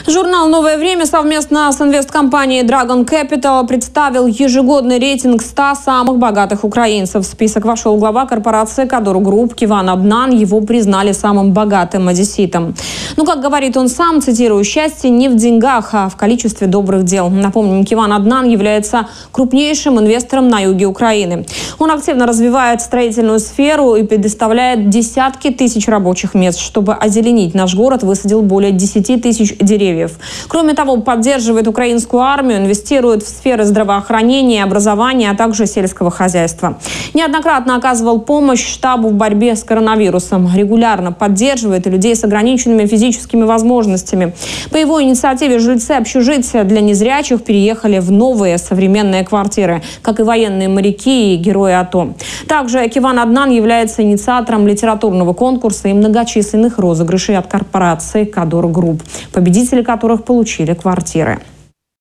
Журнал «Новое время» совместно с инвесткомпанией Dragon Capital представил ежегодный рейтинг 100 самых богатых украинцев. В список вошел глава корпорации «Кадор Групп» Киван Абнан. Его признали самым богатым одесситом. Но, как говорит он сам, цитирую, «счастье не в деньгах, а в количестве добрых дел». Напомним, Киван Абнан является крупнейшим инвестором на юге Украины. Он активно развивает строительную сферу и предоставляет десятки тысяч рабочих мест. Чтобы озеленить наш город, высадил более 10 тысяч деревьев. Кроме того, поддерживает украинскую армию, инвестирует в сферы здравоохранения, образования, а также сельского хозяйства. Неоднократно оказывал помощь штабу в борьбе с коронавирусом. Регулярно поддерживает и людей с ограниченными физическими возможностями. По его инициативе жильцы общежития для незрячих переехали в новые современные квартиры, как и военные моряки и герои АТО. Также Киван Абнан является инициатором литературного конкурса и многочисленных розыгрышей от корпорации «Кадор Групп», победители которых получили квартиры.